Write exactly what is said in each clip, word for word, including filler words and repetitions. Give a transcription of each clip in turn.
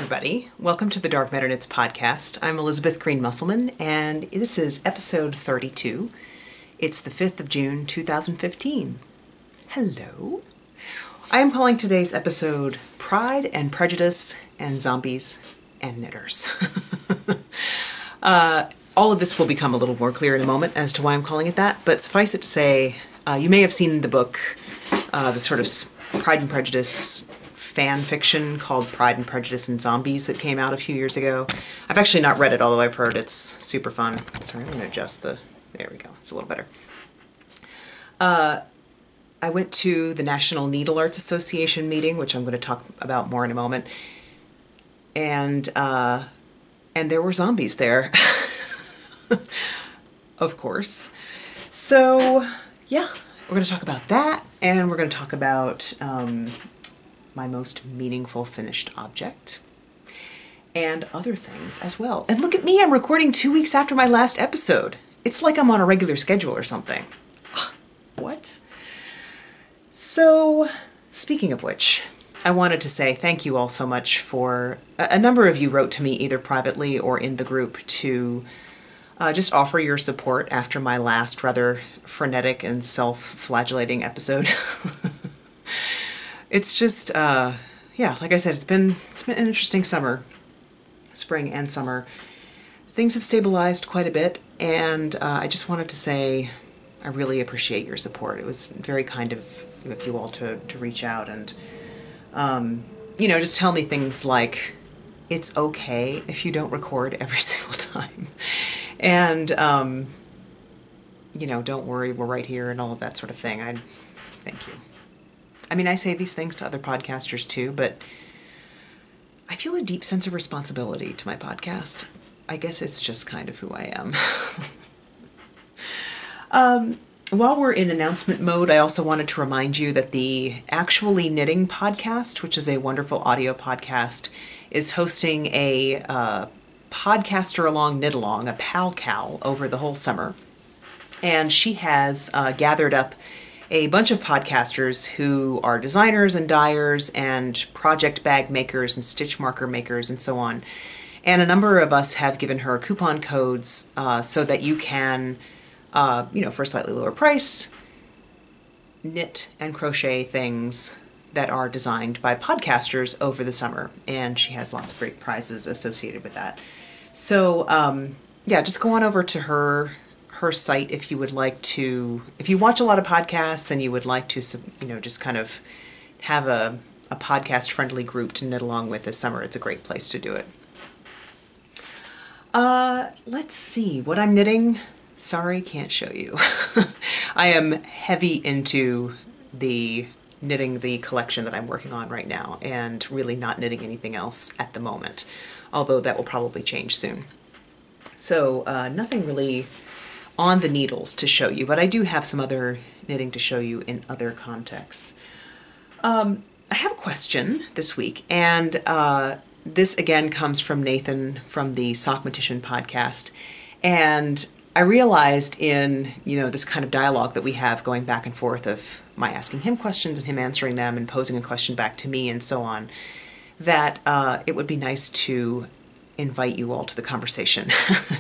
everybody. Welcome to the Dark Matter Knits podcast. I'm Elizabeth Green Musselman, and this is episode thirty-two. It's the fifth of June, two thousand fifteen. Hello. I am calling today's episode Pride and Prejudice and Zombies and Knitters. uh, all of this will become a little more clear in a moment as to why I'm calling it that, but suffice it to say, uh, you may have seen the book, uh, the sort of Pride and Prejudice fan fiction called Pride and Prejudice and Zombies that came out a few years ago. I've actually not read it, although I've heard it's super fun. Sorry, I'm going to adjust the... There we go. It's a little better. Uh, I went to the National Needlearts Association meeting, which I'm going to talk about more in a moment. And, uh, and there were zombies there. Of course. So, yeah, we're going to talk about that, and we're going to talk about... Um, my most meaningful finished object, and other things as well. And look at me, I'm recording two weeks after my last episode. It's like I'm on a regular schedule or something. What? So, speaking of which, I wanted to say thank you all so much for, a number of you wrote to me either privately or in the group to uh, just offer your support after my last rather frenetic and self-flagellating episode. It's just, uh, yeah, like I said, it's been it's been an interesting summer, spring and summer. Things have stabilized quite a bit, and uh, I just wanted to say I really appreciate your support. It was very kind of, of you all to, to reach out and, um, you know, just tell me things like, it's okay if you don't record every single time. And, um, you know, don't worry, we're right here and all of that sort of thing. I thank you. I mean, I say these things to other podcasters too, but I feel a deep sense of responsibility to my podcast. I guess it's just kind of who I am. um, while we're in announcement mode, I also wanted to remind you that the Actually Knitting podcast, which is a wonderful audio podcast, is hosting a uh, podcaster along knit along, a pal cal, over the whole summer. And she has uh, gathered up a bunch of podcasters who are designers and dyers and project bag makers and stitch marker makers and so on. And a number of us have given her coupon codes uh, so that you can, uh, you know, for a slightly lower price, knit and crochet things that are designed by podcasters over the summer. And she has lots of great prizes associated with that. So, um, yeah, just go on over to her her site if you would like to, if you watch a lot of podcasts and you would like to, you know, just kind of have a, a podcast friendly group to knit along with this summer, it's a great place to do it. Uh, let's see what I'm knitting. Sorry, can't show you. I am heavy into the knitting the collection that I'm working on right now and really not knitting anything else at the moment, although that will probably change soon. So uh, nothing really on the needles to show you, but I do have some other knitting to show you in other contexts. Um, I have a question this week, and uh, this again comes from Nathan from the Sockmatician podcast, and I realized in, you know, this kind of dialogue that we have going back and forth of my asking him questions and him answering them and posing a question back to me and so on, that uh, it would be nice to invite you all to the conversation.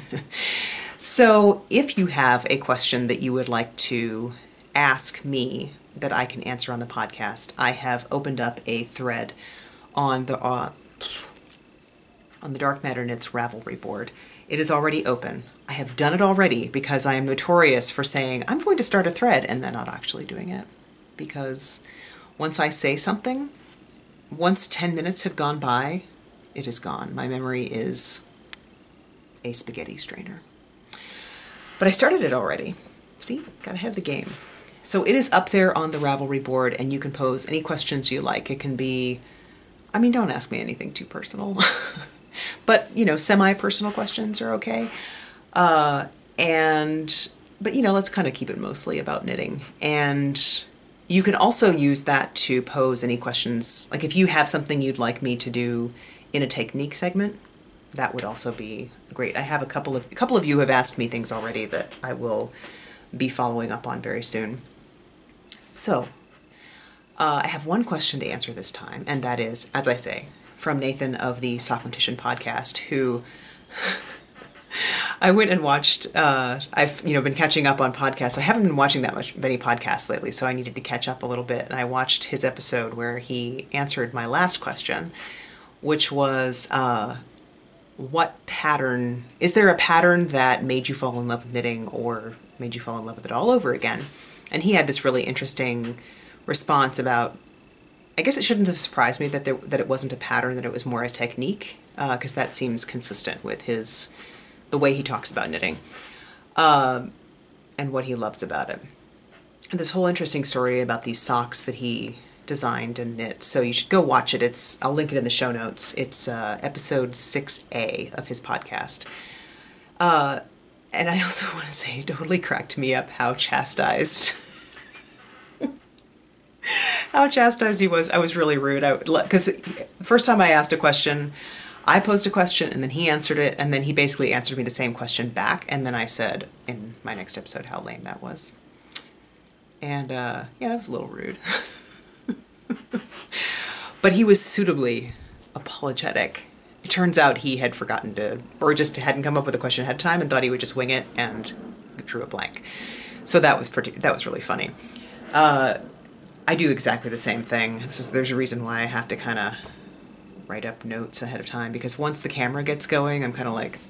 So if you have a question that you would like to ask me that I can answer on the podcast, I have opened up a thread on the uh, on the Dark Matter Knits Ravelry board. It is already open. I have done it already because I am notorious for saying I'm going to start a thread and then not actually doing it. Because once I say something, once ten minutes have gone by, it is gone. My memory is a spaghetti strainer. But I started it already. See, got ahead of the game. So it is up there on the Ravelry board, and you can pose any questions you like. It can be, I mean, don't ask me anything too personal. But, you know, semi-personal questions are okay. Uh, and, but, you know, let's kind of keep it mostly about knitting. And you can also use that to pose any questions. Like if you have something you'd like me to do in a technique segment, that would also be great. I have a couple of a couple of you have asked me things already that I will be following up on very soon. So uh, I have one question to answer this time, and that is, as I say, from Nathan of the Sock Competition podcast, who I went and watched. Uh, I've you know been catching up on podcasts. I haven't been watching that much many podcasts lately, so I needed to catch up a little bit. And I watched his episode where he answered my last question, which was, uh, what pattern, is there a pattern that made you fall in love with knitting or made you fall in love with it all over again? And he had this really interesting response about, I guess it shouldn't have surprised me that there, that it wasn't a pattern, that it was more a technique, because uh, that seems consistent with his, the way he talks about knitting, um, and what he loves about it. And this whole interesting story about these socks that he designed and knit. So you should go watch it. It's, I'll link it in the show notes. It's uh, episode six A of his podcast. Uh, and I also want to say, it totally cracked me up how chastised, how chastised he was. I was really rude. I because first time I asked a question, I posed a question and then he answered it, and then he basically answered me the same question back. And then I said in my next episode how lame that was. And uh, yeah, that was a little rude. But he was suitably apologetic. It turns out he had forgotten to, or just hadn't come up with a question ahead of time and thought he would just wing it and drew a blank. So that was pretty, that was really funny. Uh, I do exactly the same thing. This is, there's a reason why I have to kind of write up notes ahead of time, because once the camera gets going, I'm kind of like,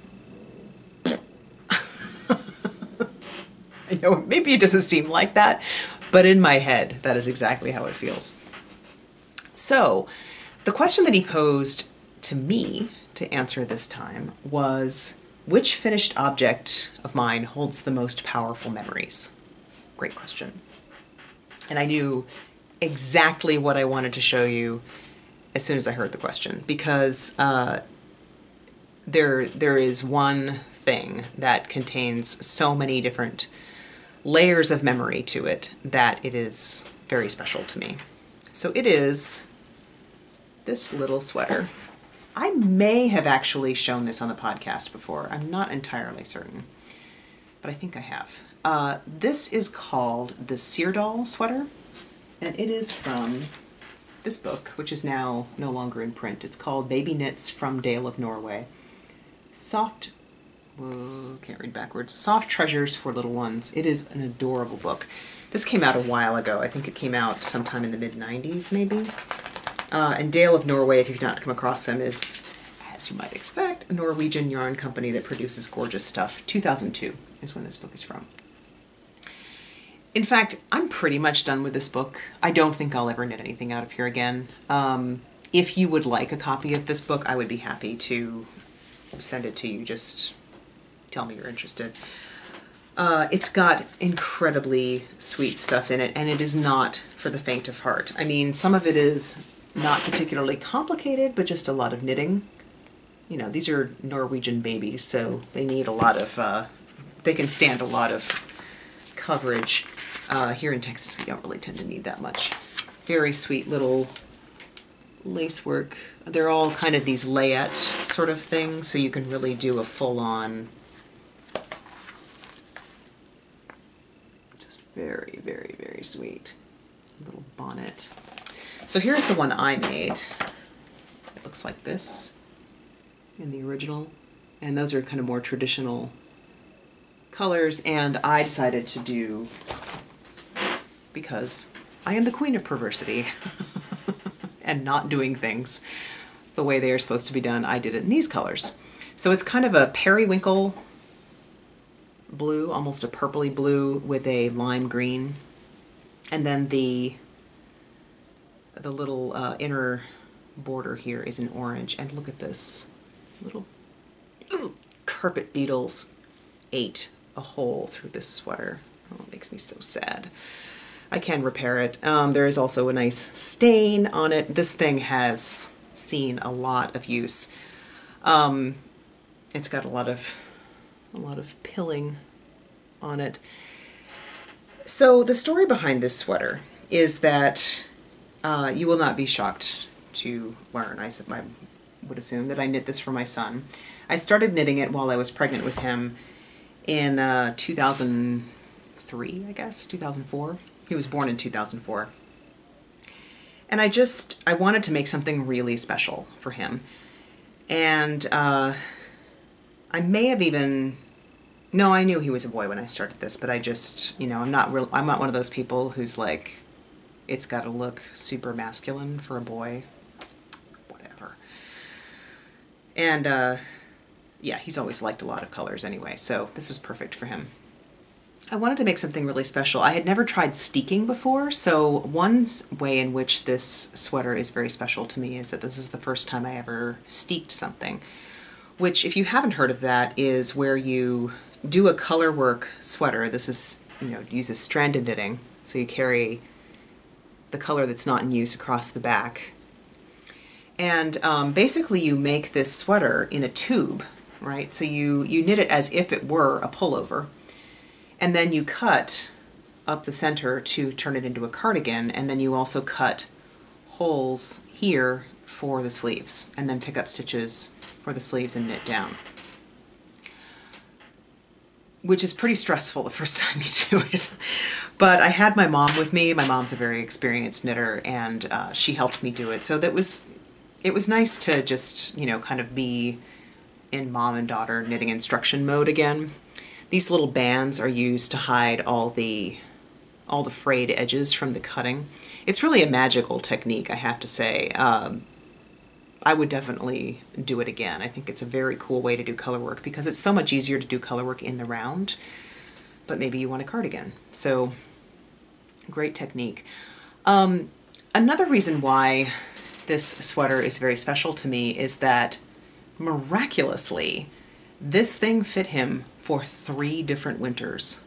I know maybe it doesn't seem like that, but in my head, that is exactly how it feels. So the question that he posed to me to answer this time was, which finished object of mine holds the most powerful memories? Great question. And I knew exactly what I wanted to show you as soon as I heard the question, because uh, there, there is one thing that contains so many different layers of memory to it that it is very special to me. So it is this little sweater. I may have actually shown this on the podcast before. I'm not entirely certain, but I think I have. Uh, this is called the Seerdoll sweater, and it is from this book, which is now no longer in print. It's called Baby Knits from Dale of Norway. Soft, whoa, can't read backwards. Soft Treasures for Little Ones. It is an adorable book. This came out a while ago. I think it came out sometime in the mid nineties, maybe. Uh, and Dale of Norway, if you've not come across them, is, as you might expect, a Norwegian yarn company that produces gorgeous stuff. two thousand two is when this book is from. In fact, I'm pretty much done with this book. I don't think I'll ever knit anything out of here again. Um, if you would like a copy of this book, I would be happy to send it to you. Just tell me you're interested. Uh, it's got incredibly sweet stuff in it, and it is not for the faint of heart. I mean, some of it is not particularly complicated, but just a lot of knitting. You know, these are Norwegian babies, so they need a lot of, uh, they can stand a lot of coverage. Uh, here in Texas, we don't really tend to need that much. Very sweet little lace work. They're all kind of these layette sort of things, so you can really do a full-on, just very, very, very sweet little bonnet. So here's the one I made. It looks like this in the original, and those are kind of more traditional colors, and I decided to do, because I am the queen of perversity and not doing things the way they are supposed to be done, I did it in these colors. So it's kind of a periwinkle blue, almost a purpley blue with a lime green, and then the the little uh, inner border here is in orange. And look at this, little ooh, carpet beetles ate a hole through this sweater. Oh, it makes me so sad. I can repair it. Um, there is also a nice stain on it. This thing has seen a lot of use. Um, it's got a lot of a lot of pilling on it. So the story behind this sweater is that uh, you will not be shocked to learn. I, I would assume that I knit this for my son. I started knitting it while I was pregnant with him in uh, two thousand three, I guess, two thousand four. He was born in two thousand four. And I just, I wanted to make something really special for him. And uh, I may have even, no, I knew he was a boy when I started this, but I just, you know, I'm not real, I'm not one of those people who's like, it's got to look super masculine for a boy. Whatever. And uh, yeah, he's always liked a lot of colors anyway, so this was perfect for him. I wanted to make something really special. I had never tried steeking before, so one way in which this sweater is very special to me is that this is the first time I ever steeked something, which, if you haven't heard of that, is where you do a color work sweater. This is, you know, uses stranded knitting, so you carry the color that's not in use across the back. And um, basically you make this sweater in a tube, right? So you, you knit it as if it were a pullover. And then you cut up the center to turn it into a cardigan, and then you also cut holes here for the sleeves, and then pick up stitches for the sleeves and knit down. Which is pretty stressful the first time you do it. But I had my mom with me. My mom's a very experienced knitter, and uh, she helped me do it. So that was, it was nice to just, you know, kind of be in mom and daughter knitting instruction mode again. These little bands are used to hide all the all the frayed edges from the cutting. It's really a magical technique, I have to say. Um, I would definitely do it again. I think it's a very cool way to do color work because it's so much easier to do color work in the round, but maybe you want a cardigan. So, great technique. Um, another reason why this sweater is very special to me is that, miraculously, this thing fit him for three different winters.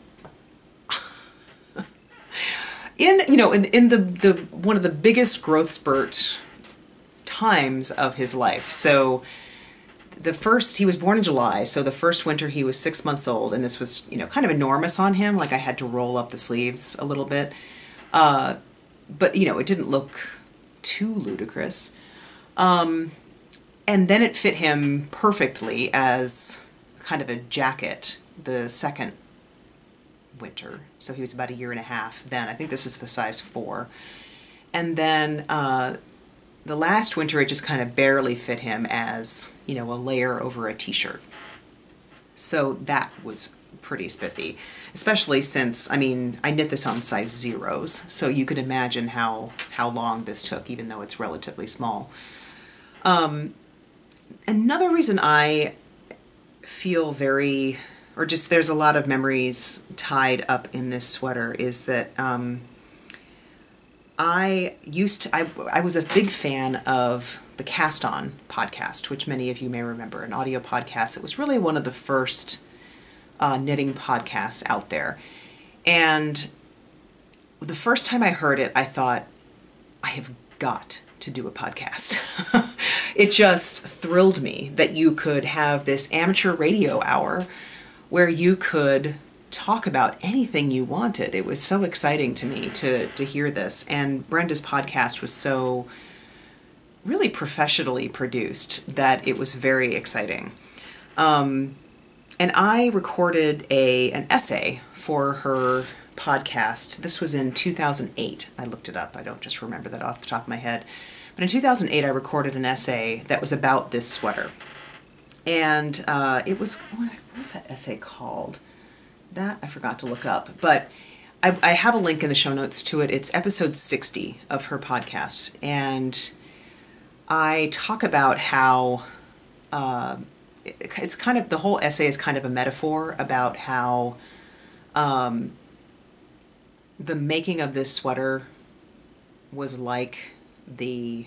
in, you know, in, in the, the, one of the biggest growth spurt times of his life. So the first, he was born in July, so the first winter he was six months old, and this was, you know, kind of enormous on him, like I had to roll up the sleeves a little bit. Uh, but, you know, it didn't look too ludicrous. Um, and then it fit him perfectly as kind of a jacket the second winter. So he was about a year and a half then. I think this is the size four. And then uh, the last winter it just kind of barely fit him as, you know, a layer over a t-shirt. So that was pretty spiffy, especially since, I mean, I knit this on size zeros, so you could imagine how, how long this took, even though it's relatively small. Um, another reason I feel very, or just there's a lot of memories tied up in this sweater is that um, I used to, I, I was a big fan of the Cast On podcast, which many of you may remember, an audio podcast. It was really one of the first uh, knitting podcasts out there. And the first time I heard it, I thought, I have got to do a podcast. It just thrilled me that you could have this amateur radio hour where you could talk about anything you wanted. It was so exciting to me to, to hear this. And Brenda's podcast was so really professionally produced that it was very exciting. Um, and I recorded a, an essay for her podcast. This was in two thousand eight. I looked it up. I don't just remember that off the top of my head. But in two thousand eight, I recorded an essay that was about this sweater. And uh, it was, what was that essay called? That I forgot to look up. But I, I have a link in the show notes to it. It's episode sixty of her podcast. And I talk about how uh, it, it's kind of, the whole essay is kind of a metaphor about how um, the making of this sweater was like the,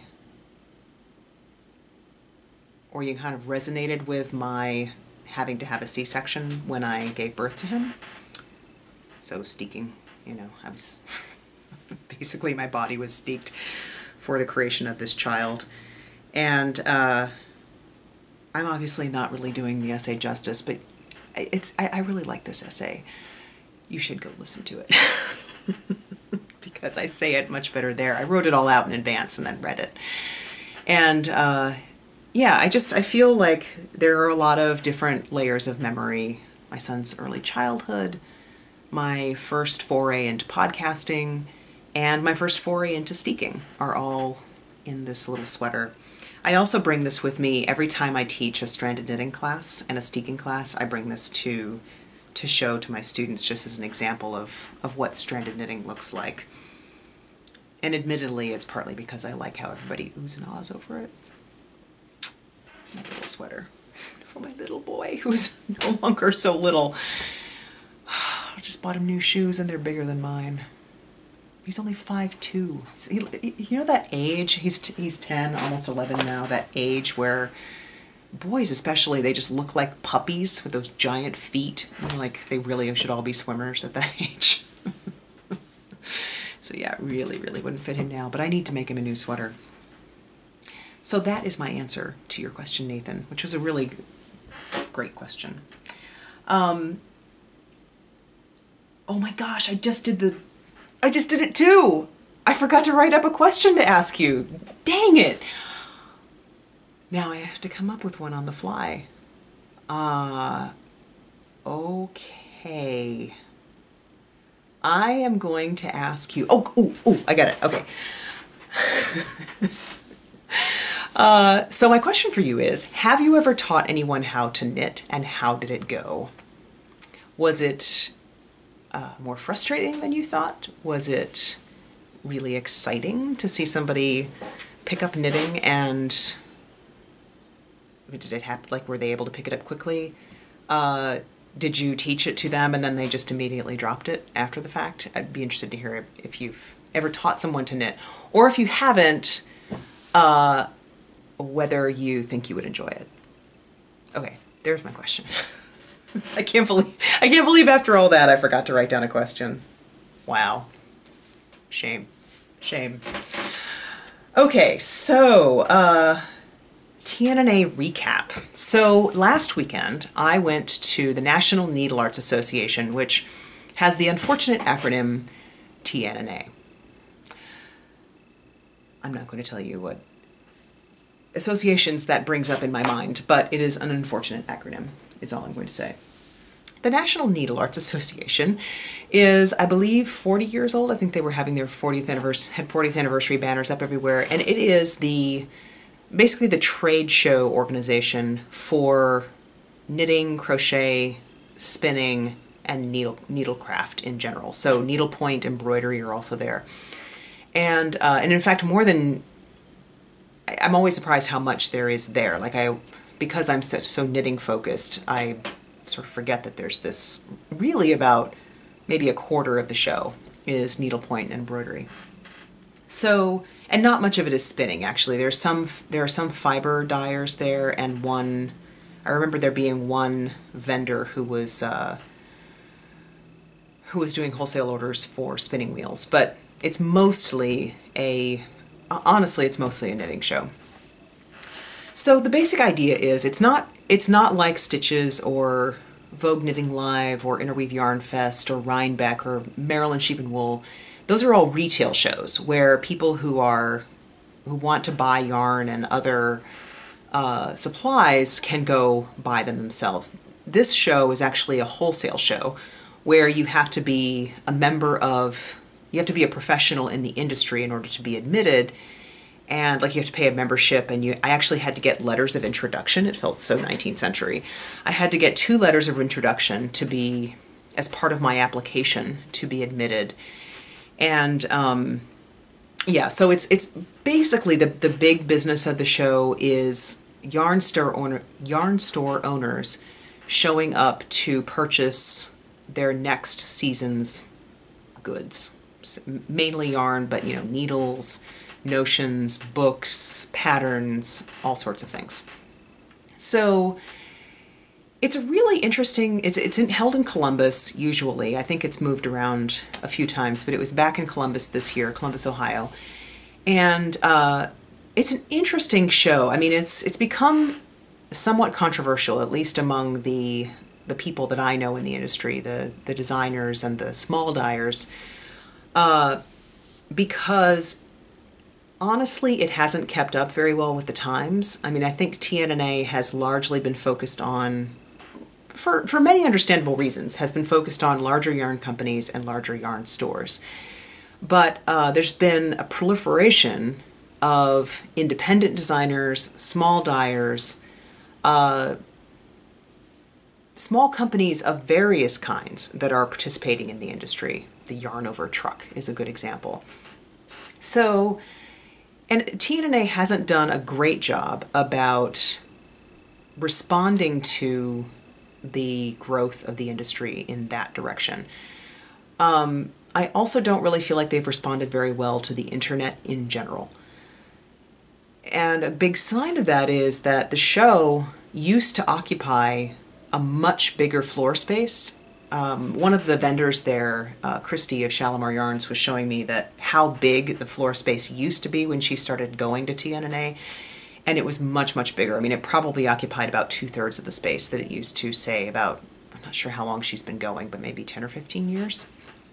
or you kind of resonated with my having to have a C-section when I gave birth to him. So steeking, you know, I was basically my body was steeked for the creation of this child. And uh, I'm obviously not really doing the essay justice, but it's I, I really like this essay. You should go listen to it. Because I say it much better there. I wrote it all out in advance and then read it. And uh, yeah, I just, I feel like there are a lot of different layers of memory. My son's early childhood, my first foray into podcasting, and my first foray into steeking are all in this little sweater. I also bring this with me every time I teach a stranded knitting class and a steeking class. I bring this to to show to my students just as an example of, of what stranded knitting looks like. And admittedly, it's partly because I like how everybody oohs and ahs over it. My little sweater for my little boy who's no longer so little. I just bought him new shoes and they're bigger than mine. He's only five two. You know that age, he's, he's ten, almost eleven now, that age where boys especially, they just look like puppies with those giant feet. You know, like they really should all be swimmers at that age. So yeah, really, really wouldn't fit him now, but I need to make him a new sweater. So that is my answer to your question, Nathan, which was a really great question. Um, oh my gosh, I just did the, I just did it too. I forgot to write up a question to ask you. Dang it. Now I have to come up with one on the fly. Uh, okay. I am going to ask you, oh, ooh, ooh, I got it, okay. uh, so my question for you is, have you ever taught anyone how to knit, and how did it go? Was it uh, more frustrating than you thought? Was it really exciting to see somebody pick up knitting, and did it happen, like, were they able to pick it up quickly? Uh, did you teach it to them and then they just immediately dropped it after the fact? I'd be interested to hear if you've ever taught someone to knit, or if you haven't, uh, whether you think you would enjoy it. Okay, there's my question. I can't believe, I can't believe after all that I forgot to write down a question. Wow. Shame. Shame. Okay, so, uh, T N N A recap. So last weekend I went to the National Needlearts Association, which has the unfortunate acronym T N N A. I'm not going to tell you what associations that brings up in my mind, but it is an unfortunate acronym, is all I'm going to say. The National Needlearts Association is, I believe, forty years old. I think they were having their fortieth anniversary, had fortieth anniversary banners up everywhere, and it is the basically the trade show organization for knitting, crochet, spinning, and needle needlecraft in general. So needlepoint, embroidery are also there. And uh, and in fact, more than, I'm always surprised how much there is there. Like I, because I'm so, so knitting focused, I sort of forget that there's this, really about maybe a quarter of the show is needlepoint and embroidery. So, and not much of it is spinning, actually. There's some, there are some fiber dyers there, and one, I remember there being one vendor who was, uh, who was doing wholesale orders for spinning wheels, but it's mostly a, honestly, it's mostly a knitting show. So the basic idea is, it's not, it's not like Stitches or Vogue Knitting Live or Interweave Yarn Fest or Rhinebeck or Maryland Sheep and Wool. Those are all retail shows where people who are who want to buy yarn and other uh, supplies can go buy them themselves. This show is actually a wholesale show where you have to be a member of, you have to be a professional in the industry in order to be admitted, and like you have to pay a membership, and you, I actually had to get letters of introduction. It felt so nineteenth century. I had to get two letters of introduction to be, as part of my application to be admitted. And um, yeah, so it's it's basically the, the big business of the show is yarn store owner yarn store owners showing up to purchase their next season's goods, mainly yarn, but you know, needles, notions, books, patterns, all sorts of things. So it's a really interesting, it's, it's in, held in Columbus usually. I think it's moved around a few times, but it was back in Columbus this year, Columbus, Ohio. And uh, it's an interesting show. I mean, it's it's become somewhat controversial, at least among the the people that I know in the industry, the, the designers and the small dyers, uh, because honestly, it hasn't kept up very well with the times. I mean, I think T N N A has largely been focused on, for, for many understandable reasons, has been focused on larger yarn companies and larger yarn stores. But uh, there's been a proliferation of independent designers, small dyers, uh, small companies of various kinds that are participating in the industry. The Yarn Over Truck is a good example. So, and T N N A hasn't done a great job about responding to the growth of the industry in that direction. Um, I also don't really feel like they've responded very well to the internet in general. And a big sign of that is that the show used to occupy a much bigger floor space. Um, one of the vendors there, uh, Christy of Shalimar Yarns, was showing me that how big the floor space used to be when she started going to T N N A, and it was much, much bigger. I mean, it probably occupied about two-thirds of the space that it used to, say, about, I'm not sure how long she's been going, but maybe ten or fifteen years.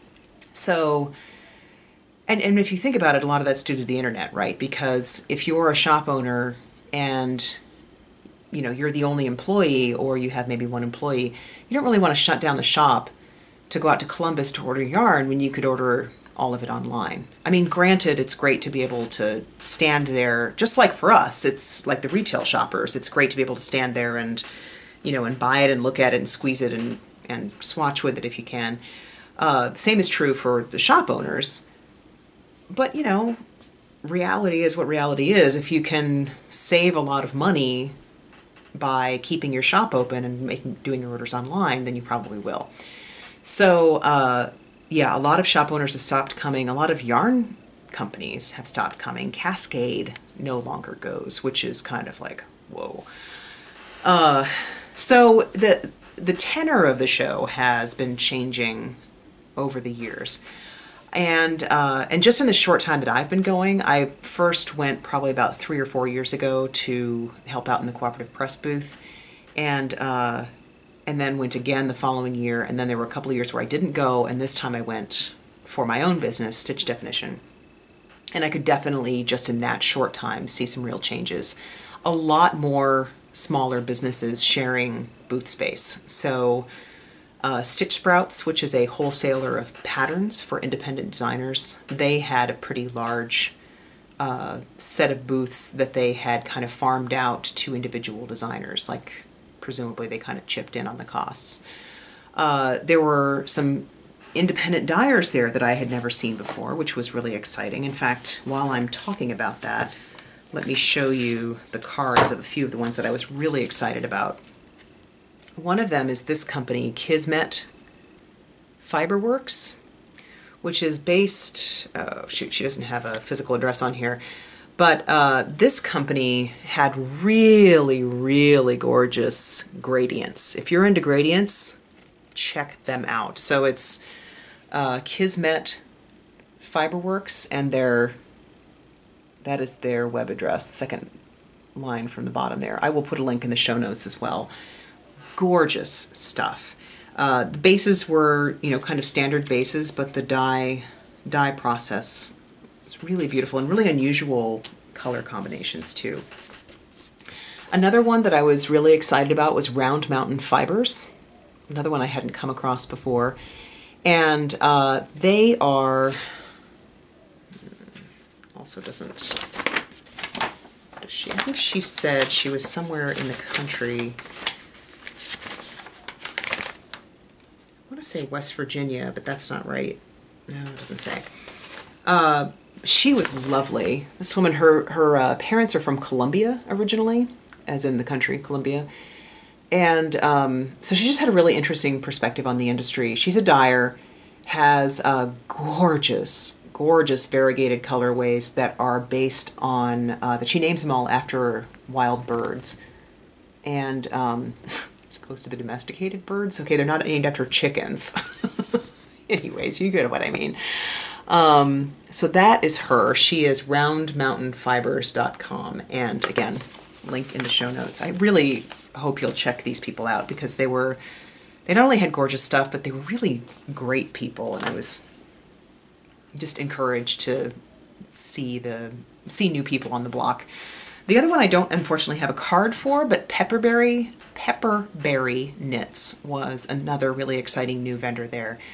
So, and, and if you think about it, a lot of that's due to the internet, right? Because if you're a shop owner and you know, you're the only employee, or you have maybe one employee, you don't really want to shut down the shop to go out to Columbus to order yarn when you could order all of it online. I mean, granted, it's great to be able to stand there, just like for us, it's like the retail shoppers, it's great to be able to stand there and, you know, and buy it and look at it and squeeze it and, and swatch with it if you can. Uh, same is true for the shop owners. But, you know, reality is what reality is. If you can save a lot of money by keeping your shop open and making doing your orders online, then you probably will. So uh, yeah, a lot of shop owners have stopped coming. A lot of yarn companies have stopped coming. Cascade no longer goes, which is kind of like, whoa. Uh, so the the tenor of the show has been changing over the years. And uh, and just in the short time that I've been going, I first went probably about three or four years ago to help out in the cooperative press booth, and uh, and then went again the following year. And then there were a couple of years where I didn't go, and this time I went for my own business, Stitch Definition. And I could definitely, just in that short time, see some real changes. A lot more smaller businesses sharing booth space. So. Uh, Stitch Sprouts, which is a wholesaler of patterns for independent designers, they had a pretty large uh, set of booths that they had kind of farmed out to individual designers, like presumably they kind of chipped in on the costs. Uh, there were some independent dyers there that I had never seen before, which was really exciting. In fact, while I'm talking about that, let me show you the cards of a few of the ones that I was really excited about. One of them is this company, Kismet Fiberworks, which is based, oh shoot, she doesn't have a physical address on here, but uh, this company had really, really gorgeous gradients. If you're into gradients, check them out. So it's uh, Kismet Fiberworks, and their, that is their web address, second line from the bottom there. I will put a link in the show notes as well. Gorgeous stuff. Uh, the bases were, you know, kind of standard bases, but the dye dye process is really beautiful and really unusual color combinations too. Another one that I was really excited about was Round Mountain Fibers. Another one I hadn't come across before, and uh, they are also doesn't. Does she? I think she said she was somewhere in the country. I want to say West Virginia, but that's not right. No, it doesn't say. Uh, she was lovely. This woman, her her uh, parents are from Colombia originally, as in the country, Colombia. And um, so she just had a really interesting perspective on the industry. She's a dyer, has uh, gorgeous, gorgeous variegated colorways that are based on, uh, that she names them all after wild birds. And um, as opposed to the domesticated birds. Okay, they're not named after chickens. Anyways, you get what I mean. Um, so that is her. She is round mountain fibers dot com. And again, link in the show notes. I really hope you'll check these people out, because they were, they not only had gorgeous stuff, but they were really great people. And I was just encouraged to see the, see new people on the block. The other one I don't unfortunately have a card for, but Pepperberry, Pepperberry Knits was another really exciting new vendor there.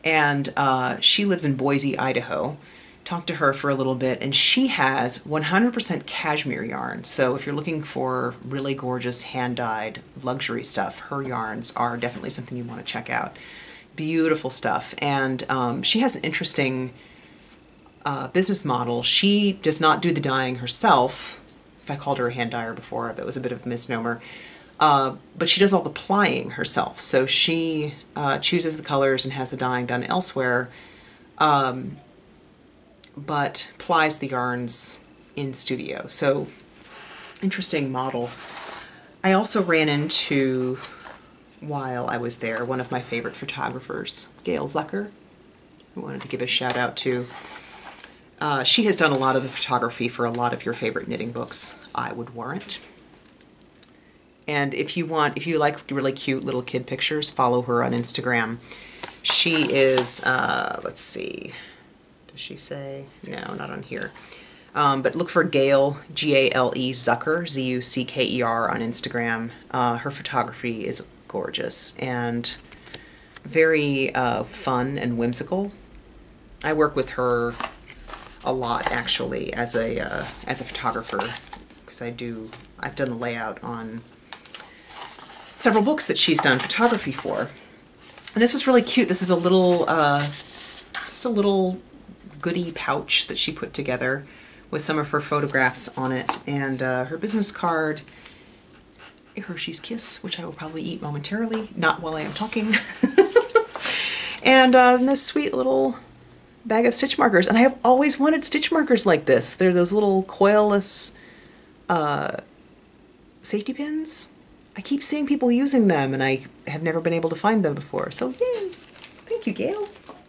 And uh, she lives in Boise, Idaho. Talked to her for a little bit, and she has one hundred percent cashmere yarn. So if you're looking for really gorgeous hand-dyed luxury stuff, her yarns are definitely something you want to check out. Beautiful stuff. And um, she has an interesting uh, business model. She does not do the dyeing herself. If I called her a hand dyer before, that was a bit of a misnomer. Uh, but she does all the plying herself. So she uh, chooses the colors and has the dyeing done elsewhere. Um, but plies the yarns in studio. So, interesting model. I also ran into, while I was there, one of my favorite photographers, Gail Zucker, who I wanted to give a shout out to. Uh, she has done a lot of the photography for a lot of your favorite knitting books, I would warrant. And if you want, if you like really cute little kid pictures, follow her on Instagram. She is, uh, let's see, does she say? No, not on here. Um, but look for Gail, G A L E Zucker, Z U C K E R on Instagram. Uh, her photography is gorgeous and very uh, fun and whimsical. I work with her a lot, actually, as a uh, as a photographer, because I do, I've done the layout on several books that she's done photography for. And this was really cute. This is a little, uh, just a little goodie pouch that she put together with some of her photographs on it, and uh, her business card, a Hershey's Kiss, which I will probably eat momentarily, not while I am talking, and uh, this sweet little bag of stitch markers. And I have always wanted stitch markers like this. They're those little coilless uh, safety pins. I keep seeing people using them, and I have never been able to find them before. So yay! Thank you, Gail.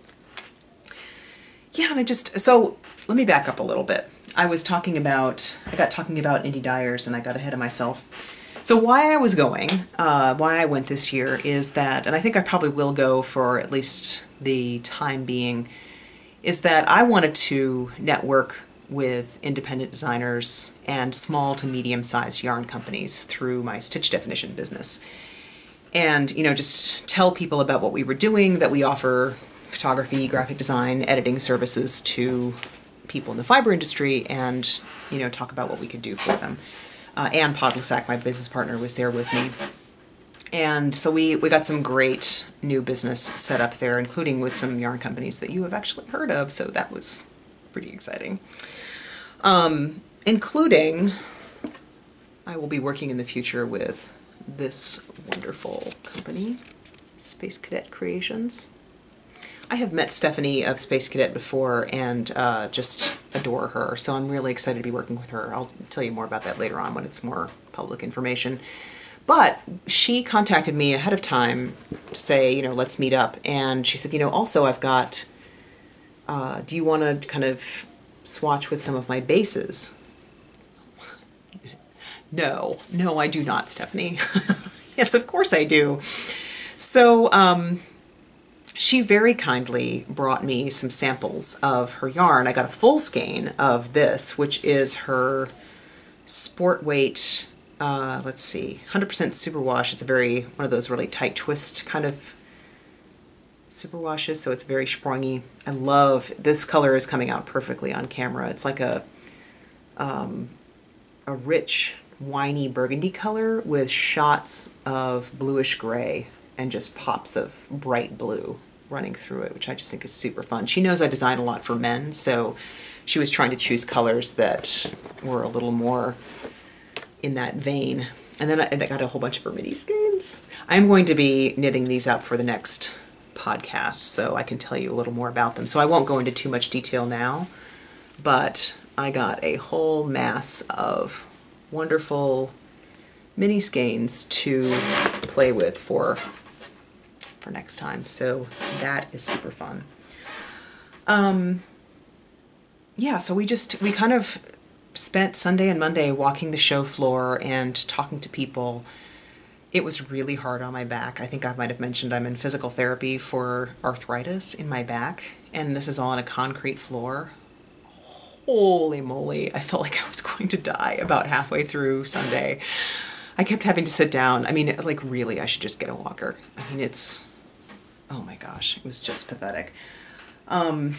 Yeah, and I just, so let me back up a little bit. I was talking about, I got talking about indie dyers and I got ahead of myself. So why I was going, uh, why I went this year is that, and I think I probably will go for at least the time being, is that I wanted to network with independent designers and small to medium-sized yarn companies through my stitch definition business. And, you know, just tell people about what we were doing, that we offer photography, graphic design, editing services to people in the fiber industry, and, you know, talk about what we could do for them. Uh, Ann Podlesack, my business partner, was there with me. And so we, we got some great new business set up there, including with some yarn companies that you have actually heard of, so that was pretty exciting. Um, including, I will be working in the future with this wonderful company, Space Cadet Creations. I have met Stephanie of Space Cadet before and uh, just adore her, so I'm really excited to be working with her. I'll tell you more about that later on when it's more public information. But she contacted me ahead of time to say, you know, let's meet up. And she said, you know, also I've got, uh, do you want to kind of swatch with some of my bases? No, no, I do not, Stephanie. Yes, of course I do. So, um... she very kindly brought me some samples of her yarn. I got a full skein of this, which is her sport weight, uh, let's see, one hundred percent superwash. It's a very, one of those really tight twist kind of superwashes, so it's very springy. I love, this color is coming out perfectly on camera. It's like a, um, a rich, winey burgundy color with shots of bluish gray and just pops of bright blue running through it, which I just think is super fun. She knows I design a lot for men, so she was trying to choose colors that were a little more in that vein. And then I, I got a whole bunch of her mini skeins. I'm going to be knitting these up for the next podcast, so I can tell you a little more about them. So I won't go into too much detail now, but I got a whole mass of wonderful mini skeins to play with for for next time, so that is super fun. Um, yeah, so we just, we kind of spent Sunday and Monday walking the show floor and talking to people. It was really hard on my back. I think I might have mentioned I'm in physical therapy for arthritis in my back, and this is all on a concrete floor. Holy moly, I felt like I was going to die about halfway through Sunday. I kept having to sit down. I mean, like, really, I should just get a walker. I mean, it's, oh my gosh, it was just pathetic. Um,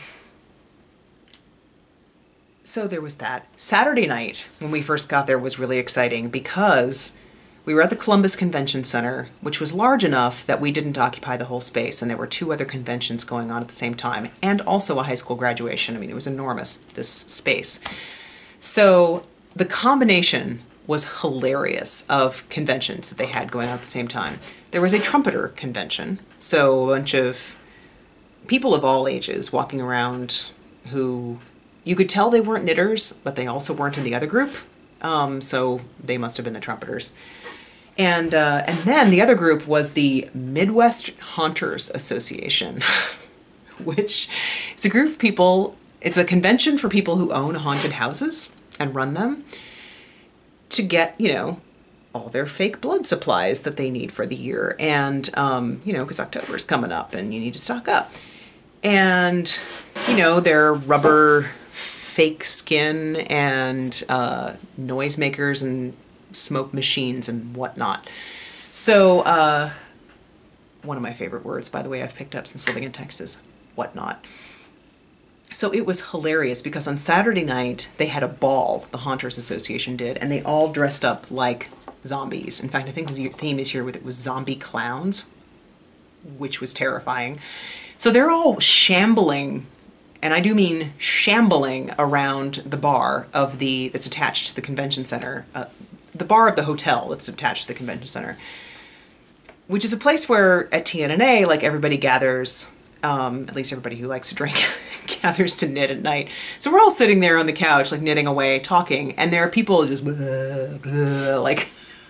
so there was that. Saturday night, when we first got there, was really exciting because we were at the Columbus Convention Center, which was large enough that we didn't occupy the whole space, and there were two other conventions going on at the same time, and also a high school graduation. I mean, it was enormous, this space. So the combination was hilarious of conventions that they had going on at the same time. There was a trumpeter convention, so a bunch of people of all ages walking around who you could tell they weren't knitters, but they also weren't in the other group, um, so they must have been the trumpeters. And uh, and then the other group was the Midwest Haunters Association, which it's a group of people, it's a convention for people who own haunted houses and run them to get, you know, all their fake blood supplies that they need for the year. And, um, you know, because October's coming up and you need to stock up. And, you know, their rubber fake skin and uh, noisemakers and smoke machines and whatnot. So, uh, one of my favorite words, by the way, I've picked up since living in Texas, whatnot. So it was hilarious because on Saturday night they had a ball, the Haunters Association did, and they all dressed up like zombies. In fact, I think the theme this year with it was zombie clowns, which was terrifying. So they're all shambling, and I do mean shambling, around the bar of the that's attached to the convention center, uh, the bar of the hotel that's attached to the convention center, which is a place where at T N N A, like, everybody gathers, um, at least everybody who likes to drink, gathers to knit at night. So we're all sitting there on the couch, like, knitting away, talking, and there are people just, blah, blah, like,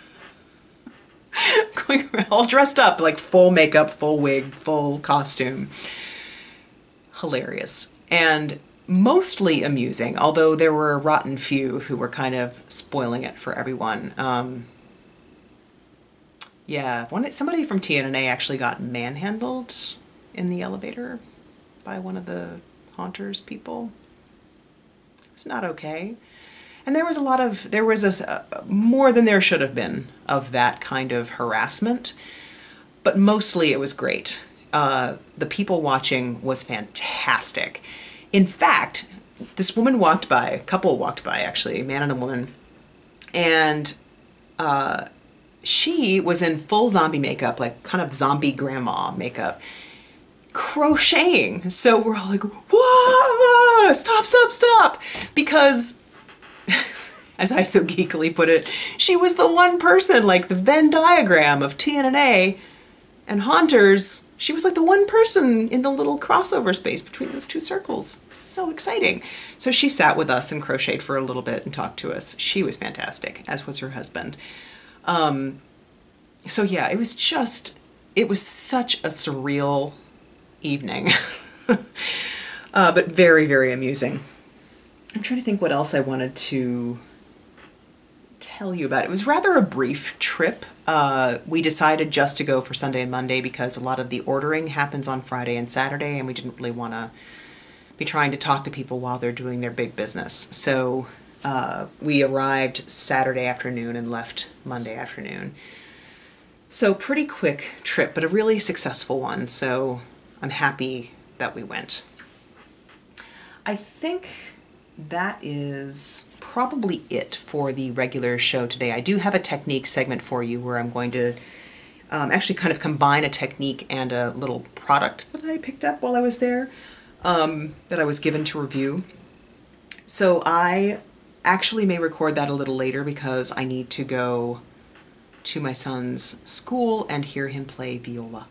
going around, all dressed up, like full makeup, full wig, full costume. Hilarious. And mostly amusing, although there were a rotten few who were kind of spoiling it for everyone. Um, yeah, one, somebody from T N N A actually got manhandled in the elevator by one of the Haunters people. It's not okay. And there was a lot of, there was a, uh, more than there should have been of that kind of harassment, but mostly it was great. Uh, the people watching was fantastic. In fact, this woman walked by, a couple walked by actually, a man and a woman, and uh, she was in full zombie makeup, like kind of zombie grandma makeup, crocheting. So we're all like, whoa, stop, stop, stop, because as I so geekily put it, she was the one person, like the Venn diagram of T N N A and Haunters. She was like the one person in the little crossover space between those two circles. So exciting. So she sat with us and crocheted for a little bit and talked to us. She was fantastic, as was her husband. Um, so yeah, it was just, it was such a surreal evening, uh, but very, very amusing. I'm trying to think what else I wanted to tell you about. It was rather a brief trip. Uh, we decided just to go for Sunday and Monday because a lot of the ordering happens on Friday and Saturday, and we didn't really want to be trying to talk to people while they're doing their big business. So uh, we arrived Saturday afternoon and left Monday afternoon. So pretty quick trip, but a really successful one. So I'm happy that we went. I think that is probably it for the regular show today. I do have a technique segment for you where I'm going to um, actually kind of combine a technique and a little product that I picked up while I was there, um, that I was given to review. So I actually may record that a little later because I need to go to my son's school and hear him play viola.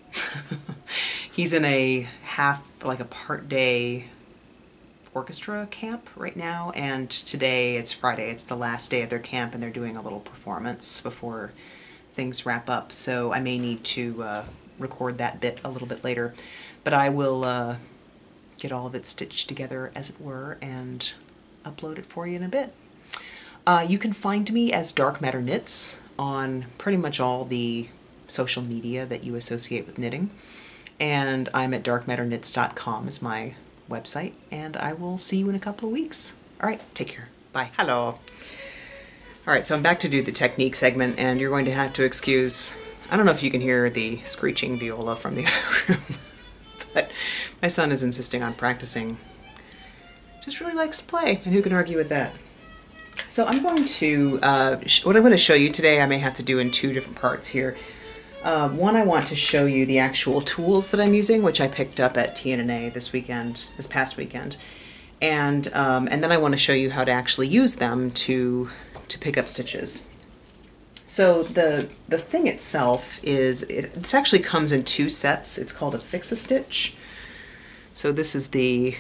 He's in a half, like a part day orchestra camp right now, and today, it's Friday, it's the last day of their camp, and they're doing a little performance before things wrap up, so I may need to uh, record that bit a little bit later, but I will uh, get all of it stitched together, as it were, and upload it for you in a bit. Uh, you can find me as Dark Matter Knits on pretty much all the social media that you associate with knitting, and I'm at dark matter knits dot com is my website, and I will see you in a couple of weeks. All right, take care. Bye. Hello. All right, so I'm back to do the technique segment, and you're going to have to excuse I don't know if you can hear the screeching viola from the other room, but my son is insisting on practicing. Just really likes to play, and who can argue with that? So I'm going to, uh, what I'm going to show you today, I may have to do in two different parts here. Uh, one, I want to show you the actual tools that I'm using, which I picked up at T N N A this weekend, this past weekend. And, um, and then I want to show you how to actually use them to, to pick up stitches. So the, the thing itself is, it, it actually comes in two sets. It's called a Fix-A-Stitch. So this is the,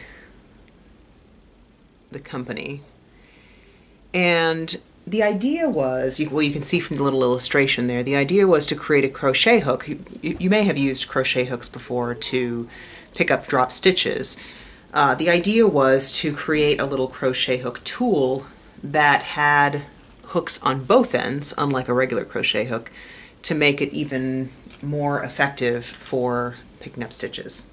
the company. And the idea was, you, well, you can see from the little illustration there, the idea was to create a crochet hook. You, you may have used crochet hooks before to pick up drop stitches. Uh, the idea was to create a little crochet hook tool that had hooks on both ends, unlike a regular crochet hook, to make it even more effective for picking up stitches.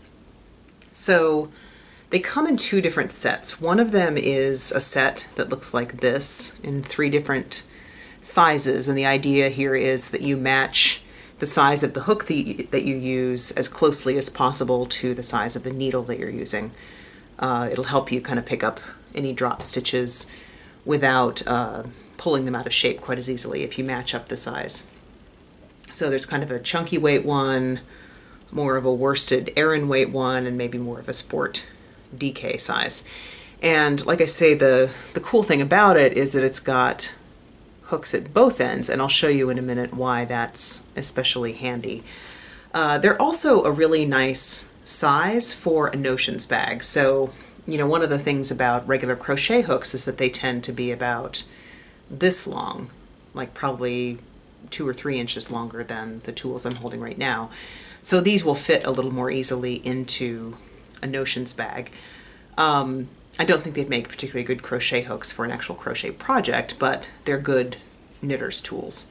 So they come in two different sets. One of them is a set that looks like this in three different sizes, and the idea here is that you match the size of the hook that you, that you use as closely as possible to the size of the needle that you're using. Uh, it'll help you kind of pick up any drop stitches without uh, pulling them out of shape quite as easily if you match up the size. So there's kind of a chunky weight one, more of a worsted Aran weight one, and maybe more of a sport D K size. And like I say, the, the cool thing about it is that it's got hooks at both ends, and I'll show you in a minute why that's especially handy. Uh, they're also a really nice size for a notions bag. So, you know, one of the things about regular crochet hooks is that they tend to be about this long, like probably two or three inches longer than the tools I'm holding right now. So these will fit a little more easily into a notions bag. Um, I don't think they'd make particularly good crochet hooks for an actual crochet project, but they're good knitter's tools.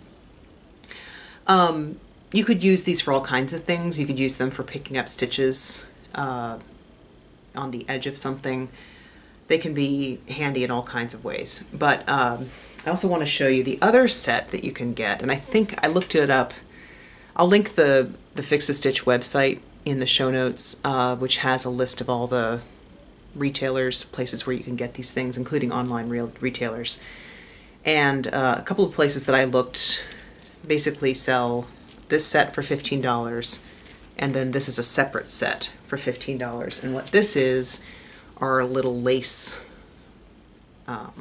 Um, you could use these for all kinds of things. You could use them for picking up stitches uh, on the edge of something. They can be handy in all kinds of ways. But um, I also want to show you the other set that you can get, and I think I looked it up. I'll link the, the Fix-A-Stitch website in the show notes, uh, which has a list of all the retailers, places where you can get these things, including online real retailers. And uh, a couple of places that I looked basically sell this set for fifteen dollars, and then this is a separate set for fifteen dollars. And what this is are little lace, um,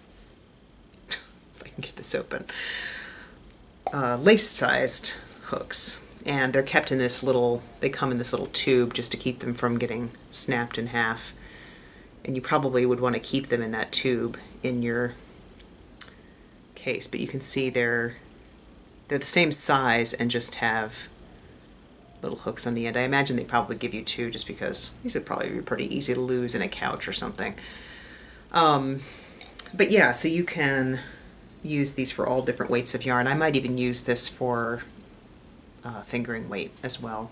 if I can get this open, uh, lace-sized hooks. And they're kept in this little, they come in this little tube just to keep them from getting snapped in half. And you probably would want to keep them in that tube in your case, but you can see they're they're the same size and just have little hooks on the end. I imagine they probably give you two just because these would probably be pretty easy to lose in a couch or something. Um, but yeah, so you can use these for all different weights of yarn. I might even use this for uh, fingering weight as well.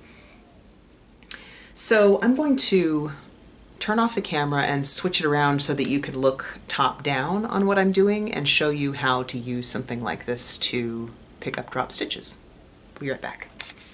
So I'm going to turn off the camera and switch it around so that you can look top down on what I'm doing and show you how to use something like this to pick up drop stitches. We'll be right back.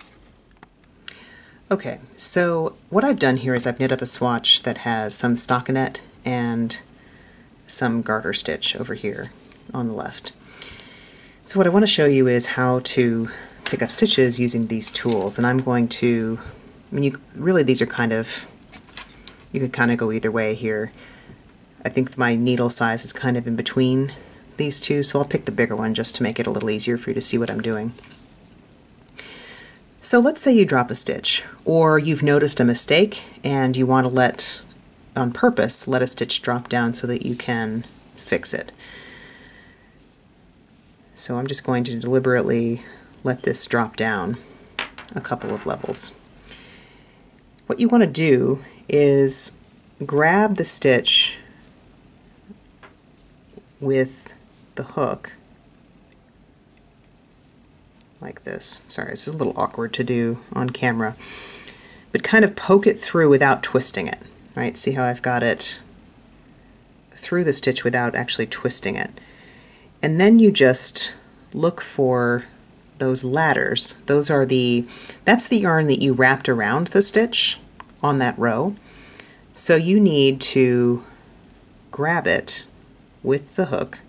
Okay, so what I've done here is I've knit up a swatch that has some stockinette and some garter stitch over here on the left. So what I want to show you is how to pick up stitches using these tools, and I'm going to, I mean, you really, these are kind of, you could kind of go either way here. I think my needle size is kind of in between these two, so I'll pick the bigger one just to make it a little easier for you to see what I'm doing. So let's say you drop a stitch, or you've noticed a mistake and you want to let, on purpose, let a stitch drop down so that you can fix it. So I'm just going to deliberately let this drop down a couple of levels. What you want to do is grab the stitch with the hook like this. Sorry, this is a little awkward to do on camera, but kind of poke it through without twisting it, right? See how I've got it through the stitch without actually twisting it. And then you just look for those ladders, those are the, that's the yarn that you wrapped around the stitch on that row. So you need to grab it with the hook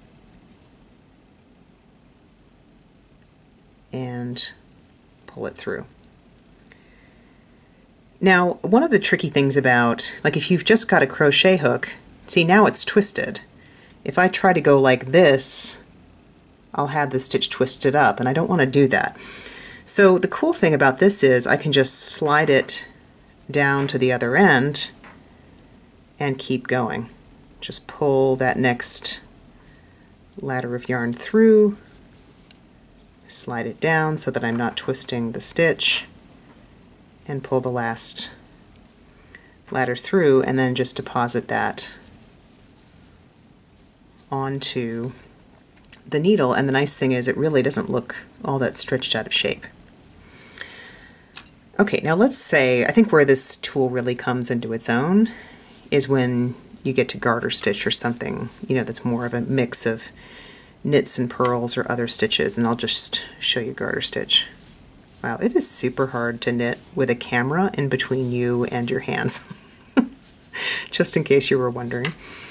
and pull it through. Now, one of the tricky things about, like if you've just got a crochet hook, see now it's twisted. If I try to go like this, I'll have the stitch twisted up, and I don't want to do that. So the cool thing about this is I can just slide it down to the other end and keep going. Just pull that next ladder of yarn through, slide it down so that I'm not twisting the stitch, and pull the last ladder through, and then just deposit that onto the needle. And the nice thing is it really doesn't look all that stretched out of shape. Okay, now let's say, I think where this tool really comes into its own is when you get to garter stitch or something, you know, that's more of a mix of knits and purls or other stitches, and I'll just show you garter stitch. Wow, it is super hard to knit with a camera in between you and your hands. Just in case you were wondering.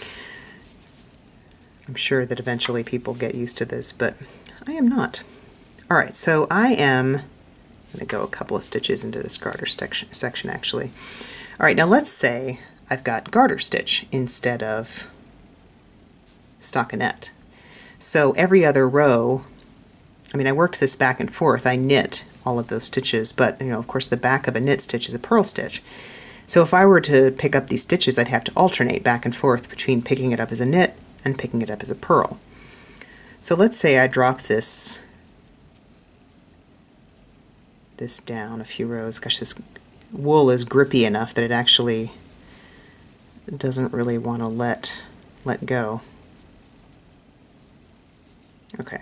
I'm sure that eventually people get used to this, but I am not. All right, so I am going to go a couple of stitches into this garter section, section actually. All right, now let's say I've got garter stitch instead of stockinette. So every other row, I mean, I worked this back and forth. I knit all of those stitches, but you know, of course, the back of a knit stitch is a purl stitch. So if I were to pick up these stitches, I'd have to alternate back and forth between picking it up as a knit and picking it up as a purl. So let's say I drop this this down a few rows. Gosh, this wool is grippy enough that it actually doesn't really want to let let go. Okay.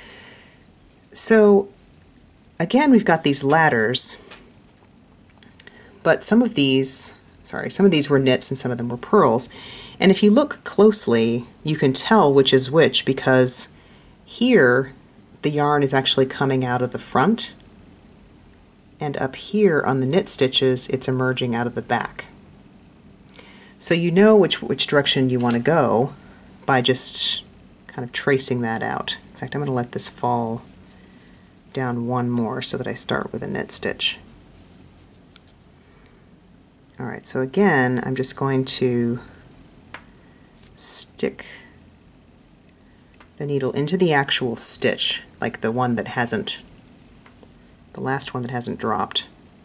So again, we've got these ladders, but some of these, sorry, some of these were knits and some of them were purls. And if you look closely, you can tell which is which, because here the yarn is actually coming out of the front, and up here on the knit stitches it's emerging out of the back. So you know which, which direction you want to go by just kind of tracing that out. In fact, I'm going to let this fall down one more so that I start with a knit stitch. Alright, so again, I'm just going to stick the needle into the actual stitch, like the one that hasn't, the last one that hasn't dropped.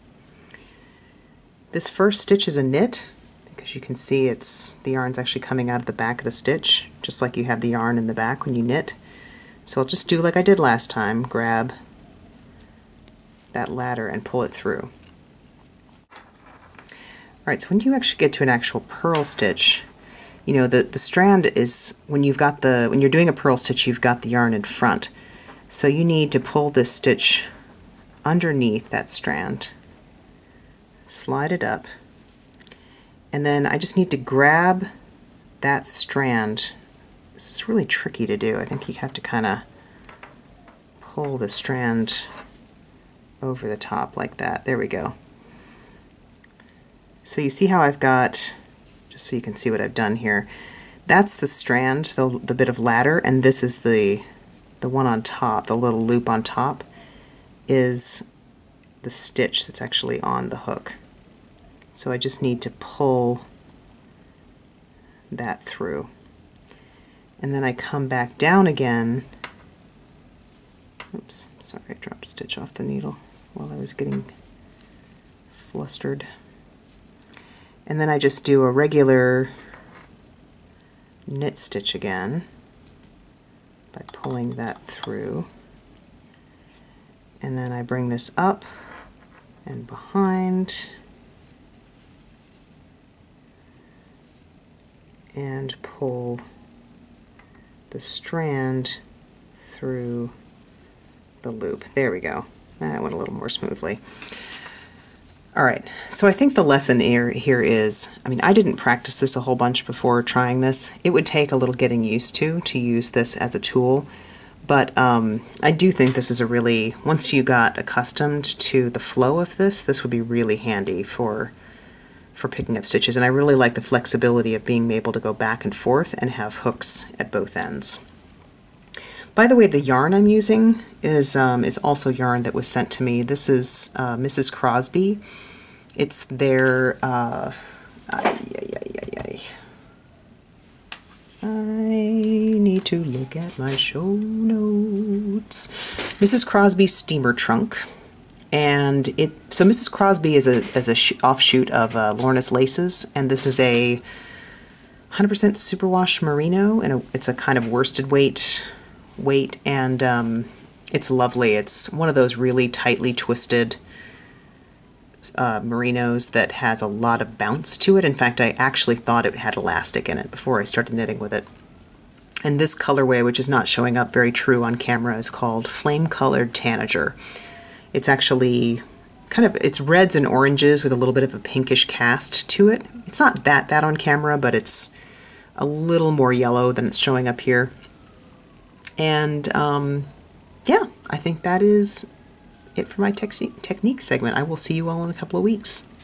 This first stitch is a knit, because you can see it's, the yarn's actually coming out of the back of the stitch, just like you have the yarn in the back when you knit. So I'll just do like I did last time, grab that ladder and pull it through. Alright, so when you actually get to an actual purl stitch, you know, the, the strand is, when you've got the, when you're doing a purl stitch, you've got the yarn in front. So you need to pull this stitch underneath that strand, slide it up, and then I just need to grab that strand. This is really tricky to do. I think you have to kind of pull the strand over the top like that. There we go. So you see how I've got, just so you can see what I've done here, that's the strand, the, the bit of ladder, and this is the, the one on top, the little loop on top, is the stitch that's actually on the hook. So I just need to pull that through. And then I come back down again. Oops, sorry, I dropped a stitch off the needle while I was getting flustered. And then I just do a regular knit stitch again by pulling that through. And then I bring this up and behind and pull the strand through the loop. There we go. That went a little more smoothly. Alright, so I think the lesson here, here is, I mean, I didn't practice this a whole bunch before trying this. It would take a little getting used to to use this as a tool, But um, I do think this is a really, once you got accustomed to the flow of this, this would be really handy for for picking up stitches. And I really like the flexibility of being able to go back and forth and have hooks at both ends. By the way, the yarn I'm using is um, is also yarn that was sent to me. This is uh, Missus Crosby. It's their, uh, ay, ay, ay, ay, ay. I need to look at my show notes. Missus Crosby Steamer Trunk. And it, so Missus Crosby is a, is a sh offshoot of uh, Lorna's Laces, and this is a one hundred percent superwash merino, and a, it's a kind of worsted weight, weight, and um, it's lovely. It's one of those really tightly twisted uh, merinos that has a lot of bounce to it. In fact, I actually thought it had elastic in it before I started knitting with it. And this colorway, which is not showing up very true on camera, is called Flame Colored Tanager. It's actually kind of, it's reds and oranges with a little bit of a pinkish cast to it. It's not that bad on camera, but it's a little more yellow than it's showing up here. And um, yeah, I think that is it for my technique segment. I will see you all in a couple of weeks.